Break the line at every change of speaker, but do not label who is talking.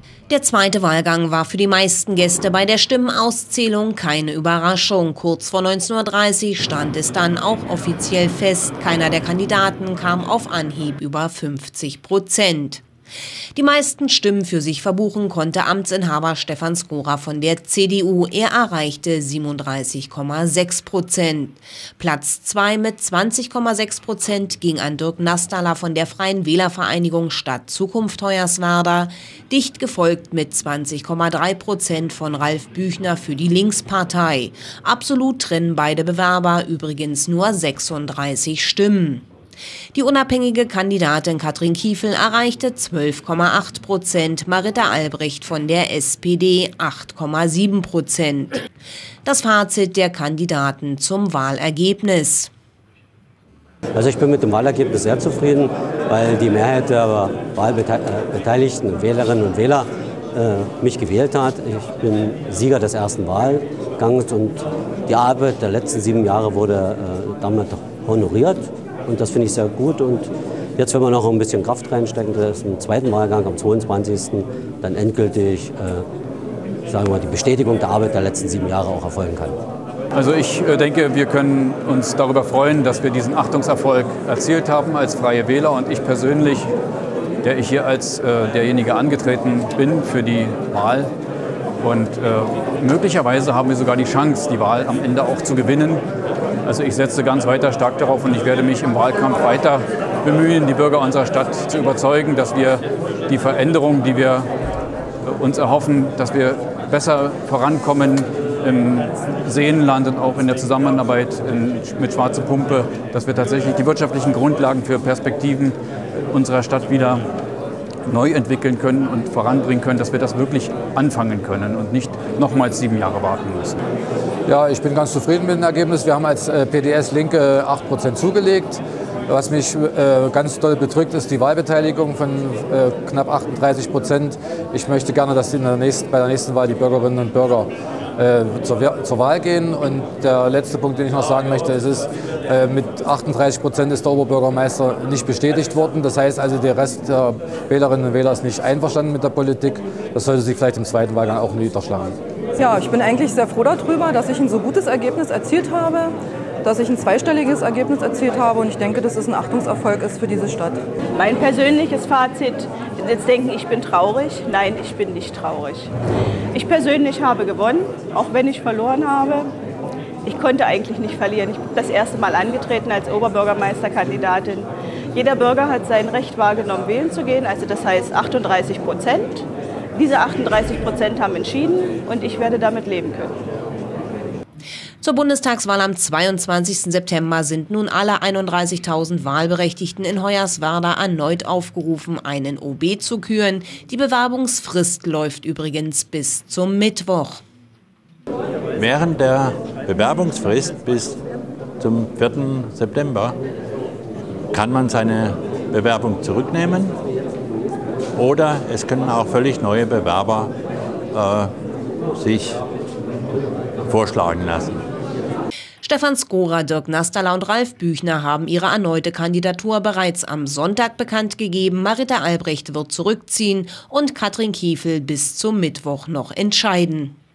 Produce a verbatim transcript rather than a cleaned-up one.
Der zweite Wahlgang war für die meisten Gäste bei der Stimmenauszählung keine Überraschung. Kurz vor neunzehn Uhr dreißig stand es dann auch offiziell fest. Keiner der Kandidaten kam auf Anhieb über fünfzig Prozent. Die meisten Stimmen für sich verbuchen konnte Amtsinhaber Stefan Skora von der C D U. Er erreichte siebenunddreißig Komma sechs Prozent. Platz zwei mit zwanzig Komma sechs Prozent ging an Dirk Nastala von der Freien Wählervereinigung Stadt Zukunft Hoyerswerda, dicht gefolgt mit zwanzig Komma drei Prozent von Ralf Büchner für die Linkspartei. Absolut trennen beide Bewerber übrigens nur sechsunddreißig Stimmen. Die unabhängige Kandidatin Katrin Kiefel erreichte zwölf Komma acht Prozent, Marita Albrecht von der S P D acht Komma sieben Prozent. Das Fazit der Kandidaten zum Wahlergebnis.
Also ich bin mit dem Wahlergebnis sehr zufrieden, weil die Mehrheit der wahlbeteiligten Wählerinnen und Wähler äh, mich gewählt hat. Ich bin Sieger des ersten Wahlgangs und die Arbeit der letzten sieben Jahre wurde äh, damit honoriert. Und das finde ich sehr gut. Und jetzt, wenn wir noch ein bisschen Kraft reinstecken, dass im zweiten Wahlgang am zweiundzwanzigsten dann endgültig äh, sagen wir mal, die Bestätigung der Arbeit der letzten sieben Jahre auch erfolgen kann.
Also ich äh, denke, wir können uns darüber freuen, dass wir diesen Achtungserfolg erzielt haben als Freie Wähler. Und ich persönlich, der ich hier als äh, derjenige angetreten bin für die Wahl. Und äh, möglicherweise haben wir sogar die Chance, die Wahl am Ende auch zu gewinnen. Also ich setze ganz weiter stark darauf und ich werde mich im Wahlkampf weiter bemühen, die Bürger unserer Stadt zu überzeugen, dass wir die Veränderung, die wir uns erhoffen, dass wir besser vorankommen im Seenland und auch in der Zusammenarbeit in, mit Schwarze Pumpe, dass wir tatsächlich die wirtschaftlichen Grundlagen für Perspektiven unserer Stadt wieder neu entwickeln können und voranbringen können, dass wir das wirklich anfangen können und nicht nochmals sieben Jahre warten müssen.
Ja, ich bin ganz zufrieden mit dem Ergebnis. Wir haben als äh, P D S Linke acht Prozent zugelegt. Was mich äh, ganz doll bedrückt, ist die Wahlbeteiligung von äh, knapp achtunddreißig Prozent. Ich möchte gerne, dass in der nächsten, bei der nächsten Wahl die Bürgerinnen und Bürger äh, zur, zur Wahl gehen. Und der letzte Punkt, den ich noch sagen möchte, ist, ist äh, mit achtunddreißig Prozent ist der Oberbürgermeister nicht bestätigt worden. Das heißt also, der Rest der Wählerinnen und Wähler ist nicht einverstanden mit der Politik. Das sollte sich vielleicht im zweiten Wahlgang auch niederschlagen.
Ja, ich bin eigentlich sehr froh darüber, dass ich ein so gutes Ergebnis erzielt habe, dass ich ein zweistelliges Ergebnis erzielt habe und ich denke, dass es ein Achtungserfolg ist für diese Stadt.
Mein persönliches Fazit, jetzt denken, ich bin traurig. Nein, ich bin nicht traurig. Ich persönlich habe gewonnen, auch wenn ich verloren habe. Ich konnte eigentlich nicht verlieren. Ich bin das erste Mal angetreten als Oberbürgermeisterkandidatin. Jeder Bürger hat sein Recht wahrgenommen, wählen zu gehen, also das heißt achtunddreißig Prozent. Diese achtunddreißig Prozent haben entschieden und ich werde damit leben können.
Zur Bundestagswahl am zweiundzwanzigsten September sind nun alle einunddreißigtausend Wahlberechtigten in Hoyerswerda erneut aufgerufen, einen O B zu küren. Die Bewerbungsfrist läuft übrigens bis zum Mittwoch.
Während der Bewerbungsfrist bis zum vierten September kann man seine Bewerbung zurücknehmen. Oder es können auch völlig neue Bewerber äh, sich vorschlagen lassen.
Stefan Skora, Dirk Nastala und Ralf Büchner haben ihre erneute Kandidatur bereits am Sonntag bekannt gegeben. Marita Albrecht wird zurückziehen und Katrin Kiefel bis zum Mittwoch noch entscheiden.